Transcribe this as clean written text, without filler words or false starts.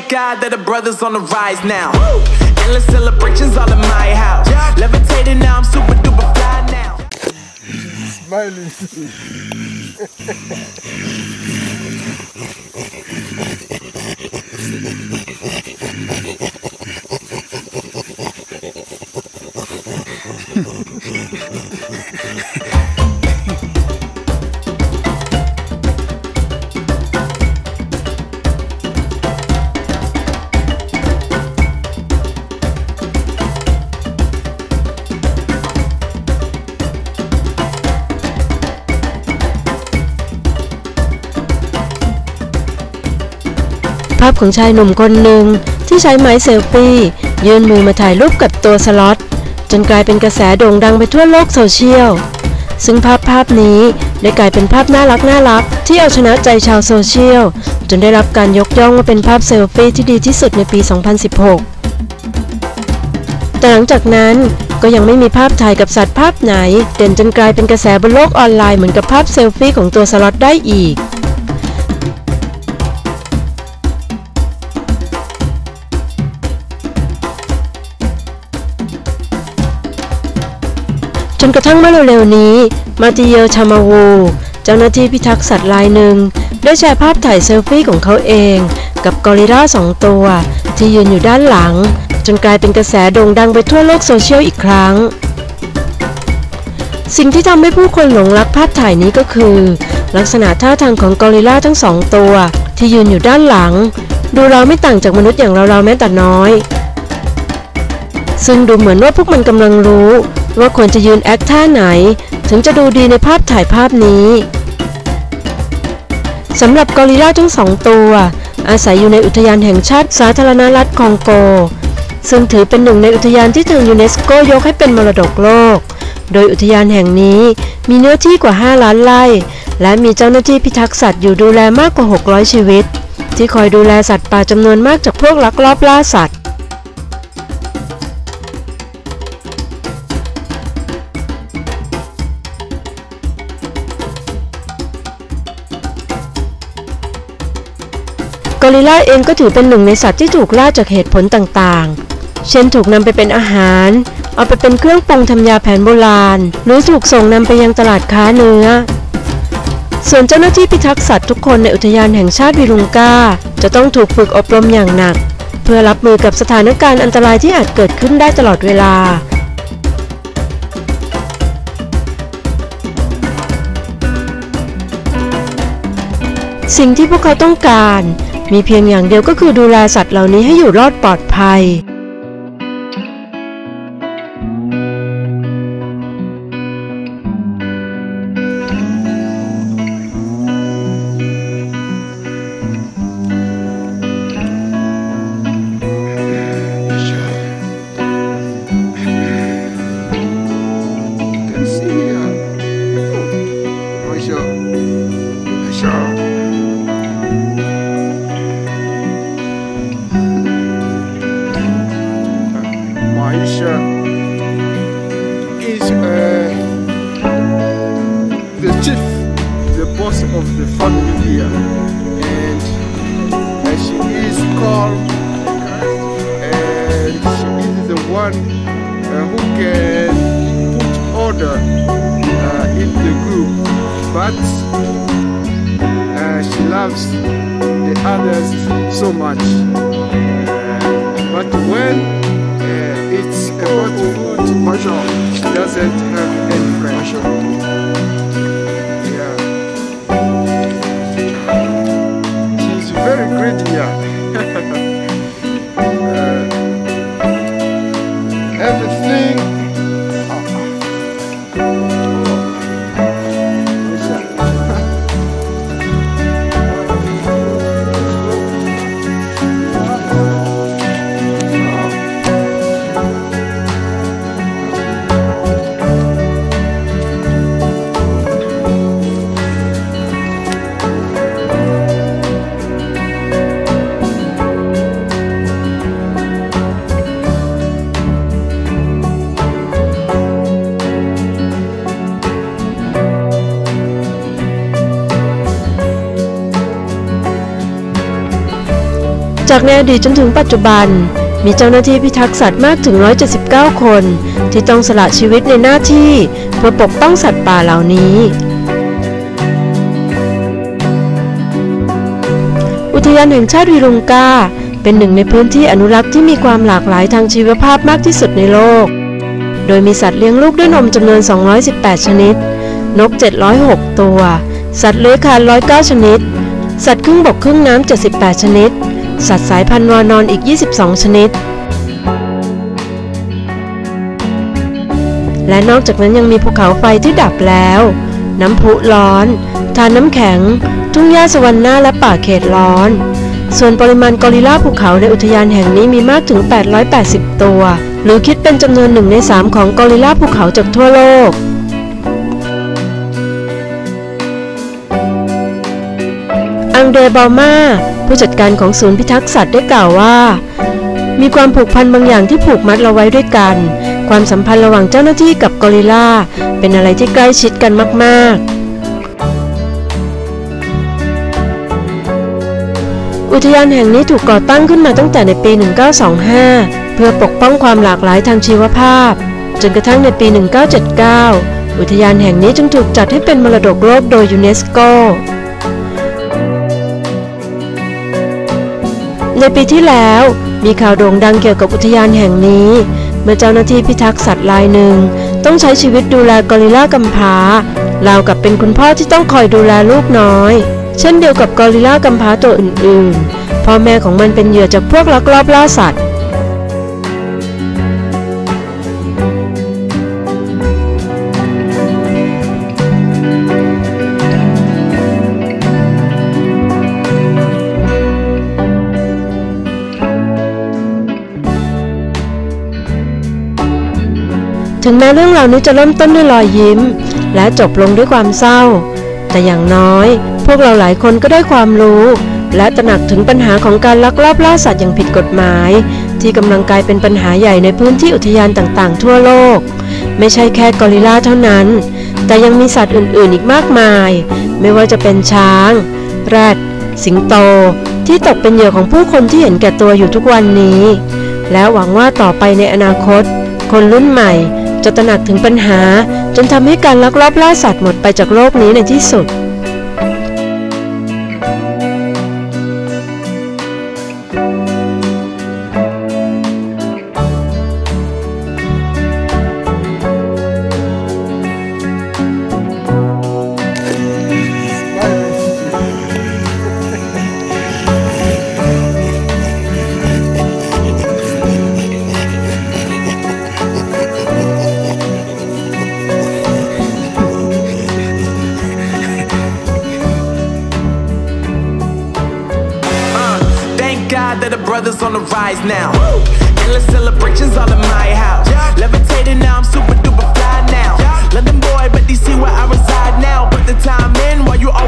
God that the brothers on the rise now. Endless celebrations all in my house. Levitating now, I'm super duper fly now. Smiling. ภาพของชายหนุ่มคนหนึ่งที่ใช้ไม้เซลฟี่ยื่นมือมาถ่ายรูปกับตัวสล็อตจนกลายเป็นกระแสโด่งดังไปทั่วโลกโซเชียลซึ่งภาพนี้ได้กลายเป็นภาพน่ารักที่เอาชนะใจชาวโซเชียลจนได้รับการยกย่องว่าเป็นภาพเซลฟี่ที่ดีที่สุดในปี 2016 แต่หลังจากนั้นก็ยังไม่มีภาพถ่ายกับสัตว์ภาพไหนเด่นจนกลายเป็นกระแสบนโลกออนไลน์เหมือนกับภาพเซลฟี่ของตัวสล็อตได้อีกจนกระทั่งเมื่อเร็วๆนี้มาติเยอร์ ชามาวูเจ้าหน้าที่พิทักษ์สัตว์รายหนึ่งได้แชร์ภาพถ่ายเซลฟี่ของเขาเองกับกอริลลา2 ตัวที่ยืนอยู่ด้านหลังจนกลายเป็นกระแสโด่งดังไปทั่วโลกโซเชียลอีกครั้งสิ่งที่ทำให้ผู้คนหลงรักภาพถ่ายนี้ก็คือลักษณะท่าทางของกอริลลาทั้ง2 ตัวที่ยืนอยู่ด้านหลังดูเราไม่ต่างจากมนุษย์อย่างเราแม้แต่น้อยซึ่งดูเหมือนว่าพวกมันกำลังรู้ว่าควรจะยืนแอคท่าไหนถึงจะดูดีในภาพถ่ายภาพนี้สำหรับกอริลลาทั้ง2 ตัวอาศัยอยู่ในอุทยานแห่งชาติสาธารณรัฐคองโกซึ่งถือเป็นหนึ่งในอุทยานที่ทางยูเนสโกยกให้เป็นมรดกโลกโดยอุทยานแห่งนี้มีเนื้อที่กว่า5 ล้านไร่และมีเจ้าหน้าที่พิทักษ์สัตว์อยู่ดูแลมากกว่า600 ชีวิตที่คอยดูแลสัตว์ป่าจำนวนมากจากพวกลักลอบล่าสัตว์กอริลลาเองก็ถือเป็นหนึ่งในสัตว์ที่ถูกล่าจากเหตุผลต่างๆเช่นถูกนำไปเป็นอาหารเอาไปเป็นเครื่องปรุงทำยาแผนโบราณหรือถูกส่งนำไปยังตลาดค้าเนื้อส่วนเจ้าหน้าที่พิทักษ์สัตว์ทุกคนในอุทยานแห่งชาติวิรุงกาจะต้องถูกฝึกอบรมอย่างหนักเพื่อรับมือกับสถานการณ์อันตรายที่อาจเกิดขึ้นได้ตลอดเวลาสิ่งที่พวกเขาต้องการมีเพียงอย่างเดียวก็คือดูแลสัตว์เหล่านี้ให้อยู่รอดปลอดภัย is the chief, the boss of the family here, and she is calm, and she is the one who can put order in the group, but she loves the others so much. But when it's about food, she doesn't have any pressure. Yeah. She's very great here. Everything. จากในอดีตจนถึงปัจจุบันมีเจ้าหน้าที่พิทักษ์สัตว์มากถึง179คนที่ต้องสละชีวิตในหน้าที่เพื่อปกป้องสัตว์ป่าเหล่านี้อุทยานแห่งชาติวีรุงกาเป็นหนึ่งในพื้นที่อนุรักษ์ที่มีความหลากหลายทางชีวภาพมากที่สุดในโลกโดยมีสัตว์เลี้ยงลูกด้วยนมจำนวน218ชนิดนก706ตัวสัตว์เลื้อยคลาน109ชนิดสัตว์ครึ่งบกครึ่งน้ำ78ชนิดสัตว์สายพันธุ์วานอนอีก22ชนิดและนอกจากนั้นยังมีภูเขาไฟที่ดับแล้วน้ำพุร้อนทานน้ำแข็งทุ่งหญ้าสวรรค์หน้าและป่าเขตร้อนส่วนปริมาณกอริลลาภูเขาในอุทยานแห่งนี้มีมากถึง880ตัวหรือคิดเป็นจำนวน1 ใน 3ของกอริลลาภูเขาจากทั่วโลกอังเดรบอลมาผู้จัดการของศูนย์พิทักษ์สัตว์ได้กล่าวว่ามีความผูกพันบางอย่างที่ผูกมัดเราไว้ด้วยกันความสัมพันธ์ระหว่างเจ้าหน้าที่กับกอริลลาเป็นอะไรที่ใกล้ชิดกันมากๆอุทยานแห่งนี้ถูกก่อตั้งขึ้นมาตั้งแต่ในปี1925เพื่อปกป้องความหลากหลายทางชีวภาพจนกระทั่งในปี1979อุทยานแห่งนี้จึงถูกจัดให้เป็นมรดกโลกโดยยูเนสโกในปีที่แล้วมีข่าวโด่งดังเกี่ยวกับอุทยานแห่งนี้เมื่อเจ้าหน้าที่พิทักษ์สัตว์รายหนึ่งต้องใช้ชีวิตดูแลกอริลลากำพร้าราวกับเป็นคุณพ่อที่ต้องคอยดูแลลูกน้อยเช่นเดียวกับกอริลลากำพร้าตัวอื่นๆพ่อแม่ของมันเป็นเหยื่อจากพวกลักลอบล่าสัตว์ถึงแม้เรื่องราวนี้จะเริ่มต้นด้วยรอยยิ้มและจบลงด้วยความเศร้าแต่อย่างน้อยพวกเราหลายคนก็ได้ความรู้และตระหนักถึงปัญหาของการลักลอบล่าสัตว์อย่างผิดกฎหมายที่กำลังกลายเป็นปัญหาใหญ่ในพื้นที่อุทยานต่างๆทั่วโลกไม่ใช่แค่กอริลลาเท่านั้นแต่ยังมีสัตว์อื่นๆอีกมากมายไม่ว่าจะเป็นช้างแรดสิงโตที่ตกเป็นเหยื่อของผู้คนที่เห็นแก่ตัวอยู่ทุกวันนี้และหวังว่าต่อไปในอนาคตคนรุ่นใหม่จะตระหนักถึงปัญหาจนทำให้การลักลอบล่าสัตว์หมดไปจากโลกนี้ในที่สุด That the brothers on the rise now. Endless celebrations all in my house. Levitating now, I'm super duper fly now. London boy, but DC where I reside now. Put the time in while you always